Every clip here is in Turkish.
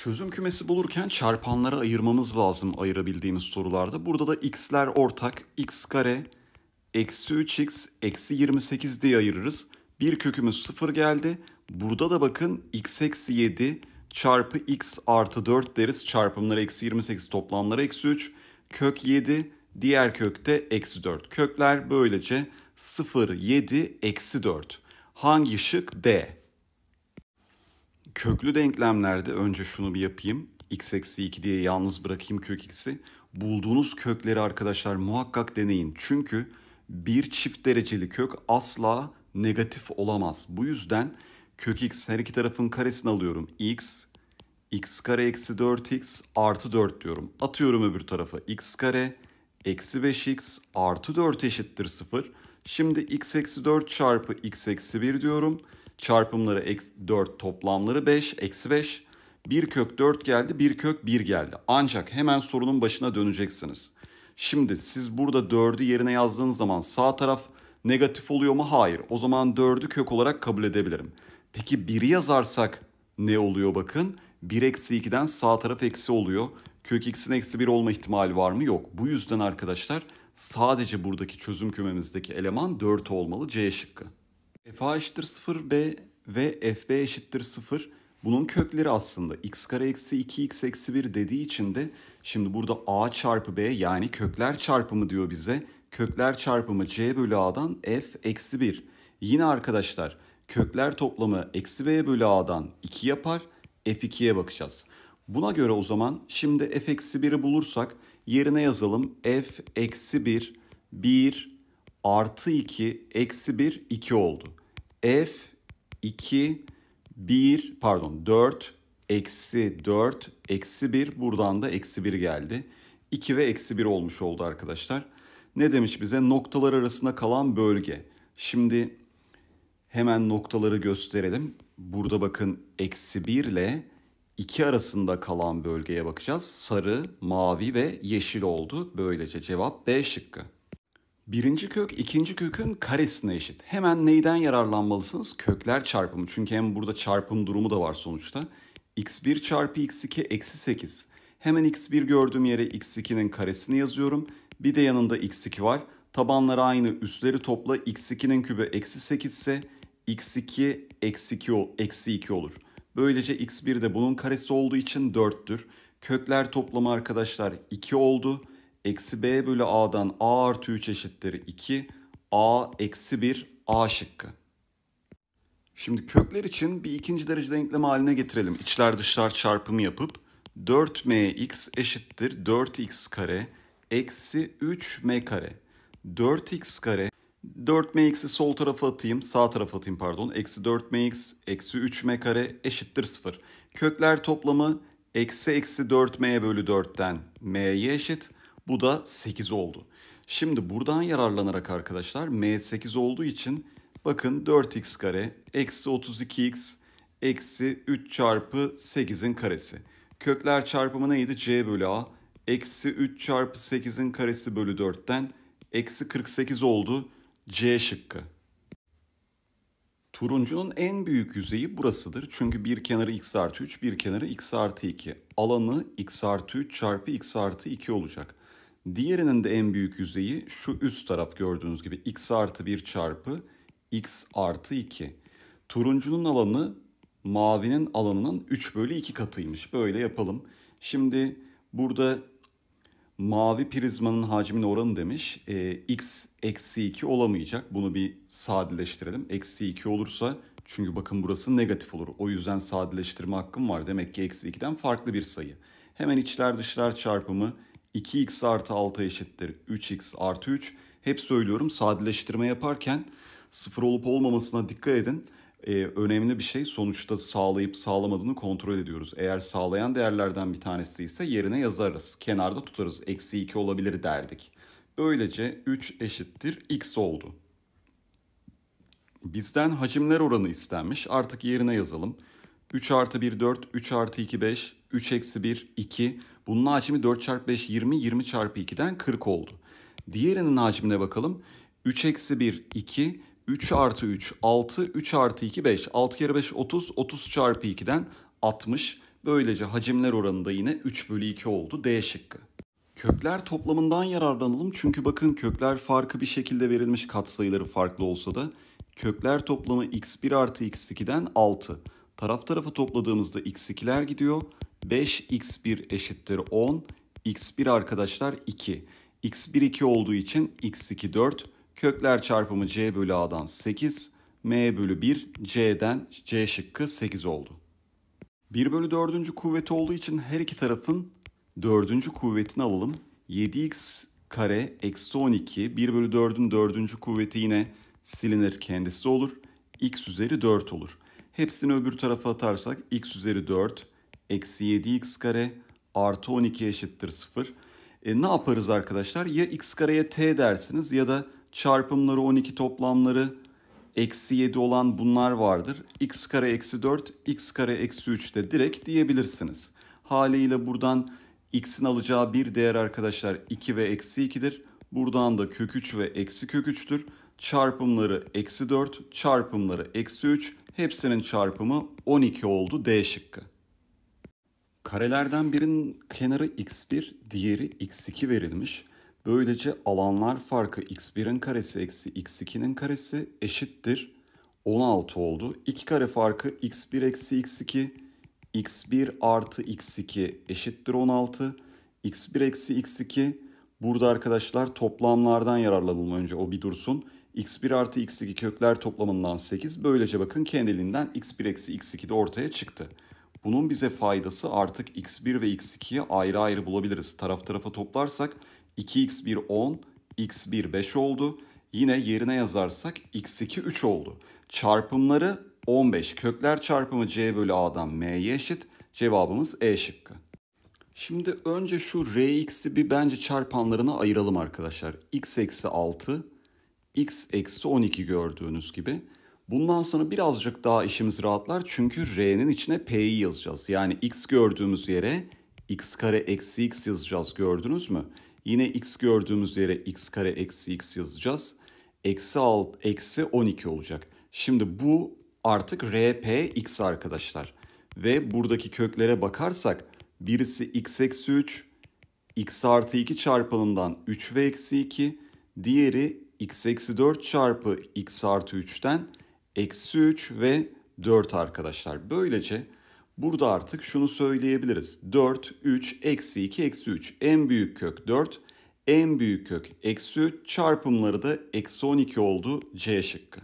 Çözüm kümesi bulurken çarpanlara ayırmamız lazım ayırabildiğimiz sorularda. Burada da x'ler ortak. X kare eksi 3x eksi 28 diye ayırırız. Bir kökümüz 0 geldi. Burada da bakın x eksi 7 çarpı x artı 4 deriz. Çarpımları eksi 28, toplamları eksi 3. Kök 7, diğer kökte eksi 4. Kökler böylece 0, 7, eksi 4. Hangi şık? D. Köklü denklemlerde önce şunu bir yapayım. X eksi 2 diye yalnız bırakayım kök x'i. Bulduğunuz kökleri arkadaşlar muhakkak deneyin. Çünkü bir çift dereceli kök asla negatif olamaz. Bu yüzden kök x her iki tarafın karesini alıyorum. X kare eksi 4x artı 4 diyorum. Atıyorum öbür tarafa. X kare eksi 5x artı 4 eşittir 0. Şimdi x eksi 4 çarpı x eksi 1 diyorum. Çarpımları 4, toplamları 5, eksi 5. Bir kök 4 geldi, bir kök 1 geldi. Ancak hemen sorunun başına döneceksiniz. Şimdi siz burada 4'ü yerine yazdığınız zaman sağ taraf negatif oluyor mu? Hayır. O zaman 4'ü kök olarak kabul edebilirim. Peki 1'i yazarsak ne oluyor bakın? 1 eksi 2'den sağ taraf eksi oluyor. Kök x'in eksi 1 olma ihtimali var mı? Yok. Bu yüzden arkadaşlar sadece buradaki çözüm kümemizdeki eleman 4 olmalı. C şıkkı. F eşittir 0 b ve fb eşittir 0. Bunun kökleri aslında x kare eksi 2x eksi 1 dediği için de şimdi burada a çarpı b yani kökler çarpımı diyor bize. Kökler çarpımı c bölü a'dan f eksi 1. Yine arkadaşlar kökler toplamı eksi b bölü a'dan 2 yapar. F2'ye bakacağız. Buna göre o zaman şimdi f eksi 1'i bulursak yerine yazalım. F eksi 1, 1 artı 2 eksi 1, 2 oldu. F 2, 1 pardon 4 eksi 4 eksi 1 buradan da eksi 1 geldi. 2 ve eksi 1 olmuş oldu arkadaşlar. Ne demiş bize? Noktalar arasında kalan bölge. Şimdi hemen noktaları gösterelim. Burada bakın eksi 1 ile 2 arasında kalan bölgeye bakacağız. Sarı, mavi ve yeşil oldu. Böylece cevap B şıkkı. Birinci kök ikinci kökün karesine eşit. Hemen neyden yararlanmalısınız? Kökler çarpımı. Çünkü hem burada çarpım durumu da var sonuçta. x1 çarpı x2 eksi 8. Hemen x1 gördüğüm yere x2'nin karesini yazıyorum. Bir de yanında x2 var. Tabanları aynı, üstleri topla. x2'nin kübü eksi 8 ise x2 eksi 2 olur. Böylece x1 de bunun karesi olduğu için 4'tür. Kökler toplamı arkadaşlar 2 oldu. Eksi b bölü a'dan a artı 3 eşittir 2. A eksi 1 a şıkkı. Şimdi kökler için bir ikinci derece denklem haline getirelim. İçler dışlar çarpımı yapıp 4mx eşittir 4x kare eksi 3m kare. 4x kare 4mx'i sol tarafa atayım, sağ tarafa atayım pardon. Eksi 4mx eksi 3m kare eşittir 0. Kökler toplamı eksi 4m bölü 4'ten m'ye eşit. Bu da 8 oldu. Şimdi buradan yararlanarak arkadaşlar m 8 olduğu için bakın 4x kare eksi 32x eksi 3 çarpı 8'in karesi. Kökler çarpımı neydi? C bölü a. Eksi 3 çarpı 8'in karesi bölü 4'ten eksi 48 oldu. C şıkkı. Turuncunun en büyük yüzeyi burasıdır. Çünkü bir kenarı x artı 3, bir kenarı x artı 2. Alanı x artı 3 çarpı x artı 2 olacak. Diğerinin de en büyük yüzeyi şu üst taraf gördüğünüz gibi x artı 1 çarpı x artı 2. Turuncunun alanı mavinin alanının 3 bölü 2 katıymış. Böyle yapalım. Şimdi burada mavi prizmanın hacmine oranı demiş. X eksi 2 olamayacak. Bunu bir sadeleştirelim. Eksi 2 olursa çünkü bakın burası negatif olur. O yüzden sadeleştirme hakkım var. Demek ki eksi 2'den farklı bir sayı. Hemen içler dışlar çarpımı 2x artı 6 eşittir 3x artı 3. Hep söylüyorum sadeleştirme yaparken sıfır olup olmamasına dikkat edin. Önemli bir şey, sonuçta sağlayıp sağlamadığını kontrol ediyoruz. Eğer sağlayan değerlerden bir tanesi ise yerine yazarız. Kenarda tutarız. Eksi 2 olabilir derdik. Böylece 3 eşittir x oldu. Bizden hacimler oranı istenmiş. Artık yerine yazalım. 3 artı 1 4, 3 artı 2 5, 3 eksi 1 2. Bunun hacmi 4 çarpı 5 20, 20 çarpı 2'den 40 oldu. Diğerinin hacmine bakalım. 3 eksi 1 2, 3 artı 3 6, 3 artı 2 5. 6 kere 5 30, 30 çarpı 2'den 60. Böylece hacimler oranı da yine 3 bölü 2 oldu D şıkkı. Kökler toplamından yararlanalım çünkü bakın kökler farkı bir şekilde verilmiş katsayıları farklı olsa da kökler toplamı x1 artı x2'den 6. Taraf tarafa topladığımızda x2'ler gidiyor. 5x1 eşittir 10. x1 arkadaşlar 2. x1 2 olduğu için x2 4. Kökler çarpımı c bölü a'dan 8. M bölü 1 c'den c şıkkı 8 oldu. 1 bölü 4. kuvveti olduğu için her iki tarafın 4. kuvvetini alalım. 7x kare eksi 12. 1 bölü 4'ün 4. kuvveti yine silinir kendisi olur. X üzeri 4 olur. Hepsini öbür tarafa atarsak x üzeri 4 eksi 7x kare artı 12 eşittir 0. Ne yaparız arkadaşlar? Ya x kareye t dersiniz ya da çarpımları 12 toplamları eksi 7 olan bunlar vardır. X kare eksi 4, x kare eksi 3 de direkt diyebilirsiniz. Haliyle buradan x'in alacağı bir değer arkadaşlar 2 ve eksi 2'dir. Buradan da kök 3 ve eksi kök 3'tür. Çarpımları eksi 4, çarpımları eksi 3. Hepsinin çarpımı 12 oldu D şıkkı. Karelerden birinin kenarı x1, diğeri x2 verilmiş. Böylece alanlar farkı x1'in karesi eksi x2'nin karesi eşittir 16 oldu. 2 kare farkı x1 eksi x2, x1 artı x2 eşittir 16. x1 eksi x2 burada arkadaşlar toplamlardan yararlanalım önce o bir dursun. x1 artı x2 kökler toplamından 8. Böylece bakın kendiliğinden x1 eksi x2 de ortaya çıktı. Bunun bize faydası artık x1 ve x2'yi ayrı ayrı bulabiliriz. Taraf tarafa toplarsak 2x1 10, x1 5 oldu. Yine yerine yazarsak x2 3 oldu. Çarpımları 15. Kökler çarpımı c bölü a'dan m'ye eşit. Cevabımız E şıkkı. Şimdi önce şu rx'i bir bence çarpanlarına ayıralım arkadaşlar. X eksi 6, x eksi 12 gördüğünüz gibi. Bundan sonra birazcık daha işimiz rahatlar çünkü r'nin içine p'yi yazacağız. Yani x gördüğümüz yere x kare eksi x yazacağız, gördünüz mü? Yine x gördüğümüz yere x kare eksi x yazacağız. Eksi 12 olacak. Şimdi bu artık rpx arkadaşlar. Ve buradaki köklere bakarsak birisi x eksi 3, x artı 2 çarpanından 3 ve eksi 2. Diğeri x eksi 4 çarpı x artı 3'ten eksi 3 ve 4 arkadaşlar. Böylece burada artık şunu söyleyebiliriz. 4, 3, eksi 2, eksi 3. En büyük kök 4, en büyük kök eksi 3. Çarpımları da eksi 12 oldu C şıkkı.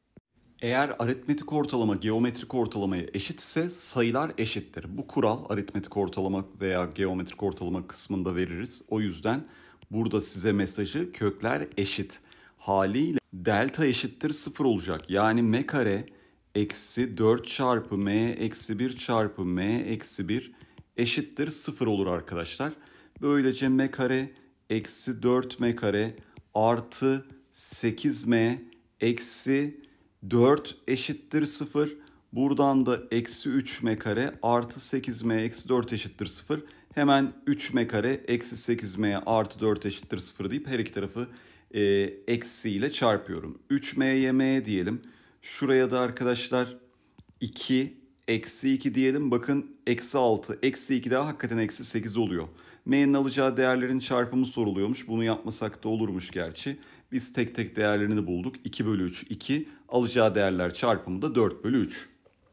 Eğer aritmetik ortalama geometrik ortalamaya eşitse sayılar eşittir. Bu kural aritmetik ortalama veya geometrik ortalama kısmında veririz. O yüzden burada size mesajı kökler eşit. Haliyle delta eşittir 0 olacak. Yani m kare eksi 4 çarpı m eksi 1 çarpı m eksi 1 eşittir 0 olur arkadaşlar. Böylece m kare eksi 4 m kare artı 8m eksi 4 eşittir 0. Buradan da eksi 3m kare artı 8m eksi 4 eşittir 0. Hemen 3m kare eksi 8m artı 4 eşittir 0 deyip her iki tarafı eksiyle çarpıyorum. 3m'ye m diyelim. Şuraya da arkadaşlar 2 eksi 2 diyelim. Bakın eksi 6 eksi 2 daha hakikaten eksi 8 oluyor. M'nin alacağı değerlerin çarpımı soruluyormuş. Bunu yapmasak da olurmuş gerçi. Biz tek tek değerlerini de bulduk. 2 bölü 3 2. Alacağı değerler çarpımı da 4 bölü 3.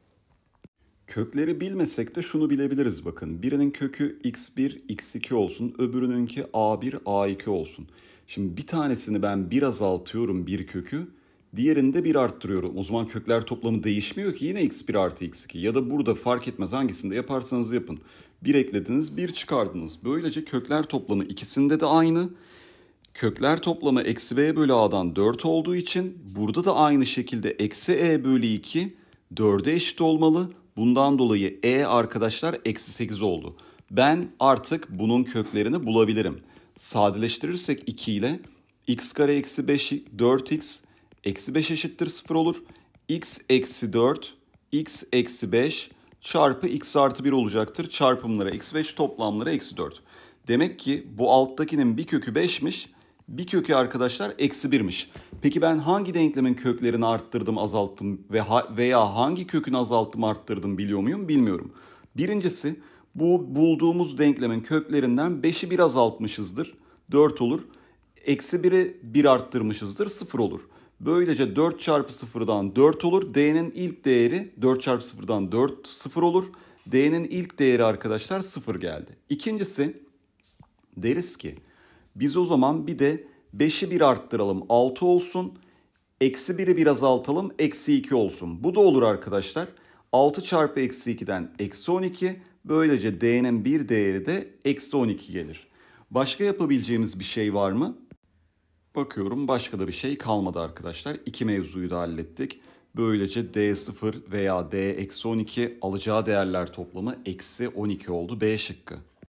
Kökleri bilmesek de şunu bilebiliriz bakın. Birinin kökü x1, x2 olsun. Öbürününki a1, a2 olsun. Şimdi bir tanesini ben bir azaltıyorum bir kökü. Diğerini de bir arttırıyorum. O zaman kökler toplamı değişmiyor ki, yine x1 artı x2. Ya da burada fark etmez hangisinde yaparsanız yapın. Bir eklediniz, bir çıkardınız. Böylece kökler toplamı ikisinde de aynı. Kökler toplamı eksi b bölü a'dan 4 olduğu için burada da aynı şekilde eksi e bölü 2 4'e eşit olmalı. Bundan dolayı e arkadaşlar eksi 8 oldu. Ben artık bunun köklerini bulabilirim. Sadeleştirirsek 2 ile x kare eksi 5 4x eksi 5 eşittir 0 olur. X eksi 4 x eksi 5 çarpı x artı 1 olacaktır. Çarpımları eksi 5 toplamları eksi 4. Demek ki bu alttakinin bir kökü 5'miş. Bir kökü arkadaşlar eksi 1'miş. Peki ben hangi denklemin köklerini arttırdım, azalttım veya hangi kökünü azalttım, arttırdım biliyor muyum? Bilmiyorum. Birincisi, bu bulduğumuz denklemin köklerinden 5'i bir azaltmışızdır. 4 olur. Eksi 1'i 1 arttırmışızdır. 0 olur. Böylece 4 çarpı 0'dan 4 olur. D'nin ilk değeri 4 çarpı 0'dan 4 0 olur. D'nin ilk değeri arkadaşlar 0 geldi. İkincisi, deriz ki biz o zaman bir de 5'i 1 arttıralım 6 olsun. Eksi 1'i bir azaltalım eksi 2 olsun. Bu da olur arkadaşlar. 6 çarpı eksi 2'den eksi 12. Böylece D'nin bir değeri de eksi 12 gelir. Başka yapabileceğimiz bir şey var mı? Bakıyorum başka da bir şey kalmadı arkadaşlar. İki mevzuyu da hallettik. Böylece D0 veya D-12 alacağı değerler toplamı eksi 12 oldu. B şıkkı.